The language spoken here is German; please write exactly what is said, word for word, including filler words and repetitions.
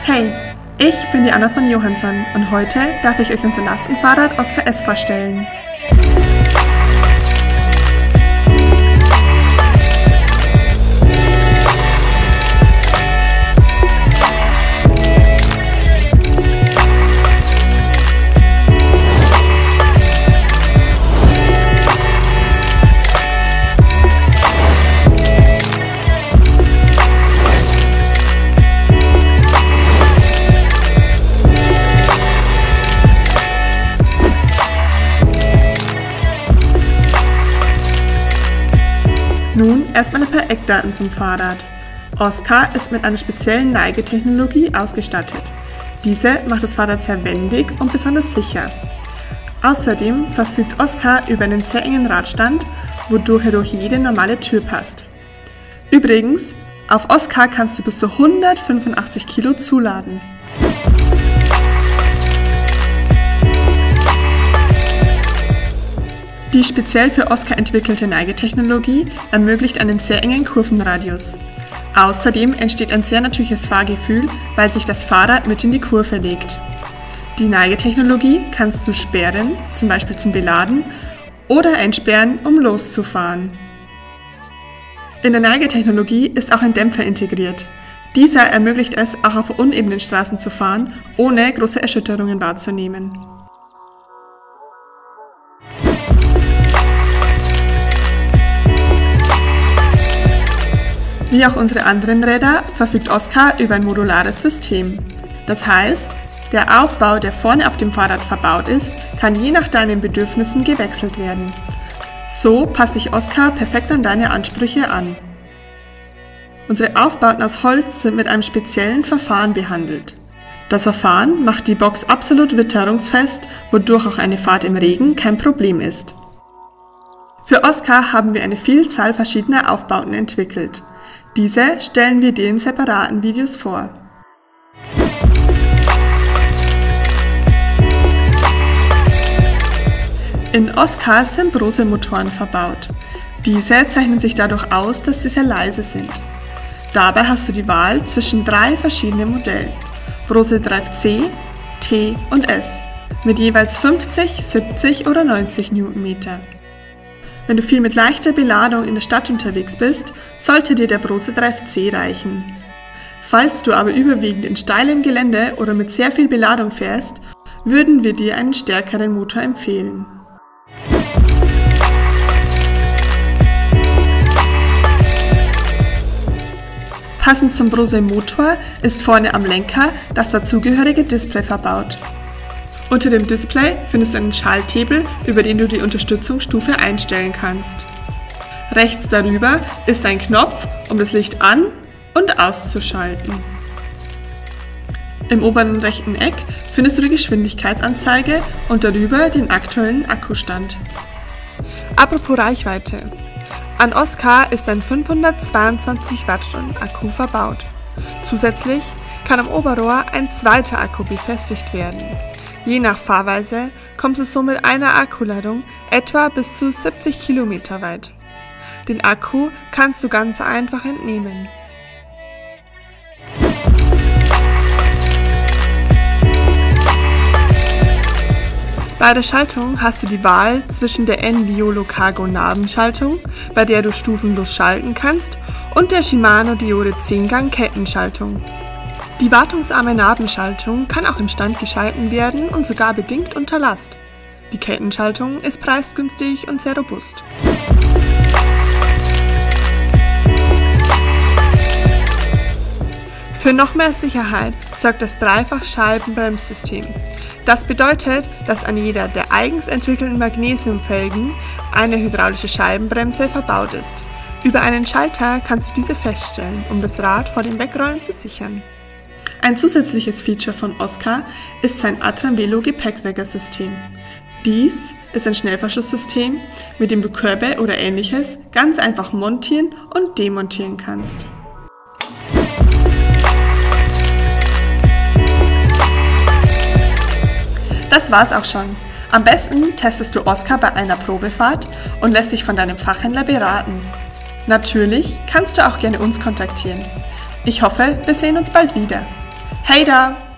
Hey, ich bin die Anna von Johansson und heute darf ich euch unser Lastenfahrrad Oscar S vorstellen. Nun erstmal ein paar Eckdaten zum Fahrrad. Oscar ist mit einer speziellen Neigetechnologie ausgestattet. Diese macht das Fahrrad sehr wendig und besonders sicher. Außerdem verfügt Oscar über einen sehr engen Radstand, wodurch er durch jede normale Tür passt. Übrigens, auf Oscar kannst du bis zu hundertfünfundachtzig Kilo zuladen. Die speziell für Oscar entwickelte Neigetechnologie ermöglicht einen sehr engen Kurvenradius. Außerdem entsteht ein sehr natürliches Fahrgefühl, weil sich das Fahrrad mit in die Kurve legt. Die Neigetechnologie kannst du sperren, zum Beispiel zum Beladen, oder entsperren, um loszufahren. In der Neigetechnologie ist auch ein Dämpfer integriert. Dieser ermöglicht es, auch auf unebenen Straßen zu fahren, ohne große Erschütterungen wahrzunehmen. Wie auch unsere anderen Räder verfügt Oscar über ein modulares System. Das heißt, der Aufbau, der vorne auf dem Fahrrad verbaut ist, kann je nach deinen Bedürfnissen gewechselt werden. So passt sich Oscar perfekt an deine Ansprüche an. Unsere Aufbauten aus Holz sind mit einem speziellen Verfahren behandelt. Das Verfahren macht die Box absolut witterungsfest, wodurch auch eine Fahrt im Regen kein Problem ist. Für Oscar haben wir eine Vielzahl verschiedener Aufbauten entwickelt. Diese stellen wir dir in separaten Videos vor. In Oscar sind Brose-Motoren verbaut. Diese zeichnen sich dadurch aus, dass sie sehr leise sind. Dabei hast du die Wahl zwischen drei verschiedenen Modellen: Brose Drive C, T und S mit jeweils fünfzig, siebzig oder neunzig Newtonmeter. Wenn du viel mit leichter Beladung in der Stadt unterwegs bist, sollte dir der Brose Drive C reichen. Falls du aber überwiegend in steilem Gelände oder mit sehr viel Beladung fährst, würden wir dir einen stärkeren Motor empfehlen. Passend zum Brose Motor ist vorne am Lenker das dazugehörige Display verbaut. Unter dem Display findest du einen Schalthebel, über den du die Unterstützungsstufe einstellen kannst. Rechts darüber ist ein Knopf, um das Licht an- und auszuschalten. Im oberen rechten Eck findest du die Geschwindigkeitsanzeige und darüber den aktuellen Akkustand. Apropos Reichweite. An Oscar ist ein fünfhundertzweiundzwanzig Wattstunden Akku verbaut. Zusätzlich kann am Oberrohr ein zweiter Akku befestigt werden. Je nach Fahrweise kommst du so mit einer Akkuladung etwa bis zu siebzig Kilometer weit. Den Akku kannst du ganz einfach entnehmen. Bei der Schaltung hast du die Wahl zwischen der N-Violo Cargo Nabenschaltung, bei der du stufenlos schalten kannst, und der Shimano Deore zehn Gang Kettenschaltung. Die wartungsarme Nabenschaltung kann auch im Stand geschalten werden und sogar bedingt unter Last. Die Kettenschaltung ist preisgünstig und sehr robust. Für noch mehr Sicherheit sorgt das Dreifach-Scheibenbremssystem. Das bedeutet, dass an jeder der eigens entwickelten Magnesiumfelgen eine hydraulische Scheibenbremse verbaut ist. Über einen Schalter kannst du diese feststellen, um das Rad vor dem Wegrollen zu sichern. Ein zusätzliches Feature von Oscar ist sein Atram-Velo Gepäckträgersystem. Dies ist ein Schnellverschlusssystem, mit dem du Körbe oder ähnliches ganz einfach montieren und demontieren kannst. Das war's auch schon. Am besten testest du Oscar bei einer Probefahrt und lässt dich von deinem Fachhändler beraten. Natürlich kannst du auch gerne uns kontaktieren. Ich hoffe, wir sehen uns bald wieder. Hey da!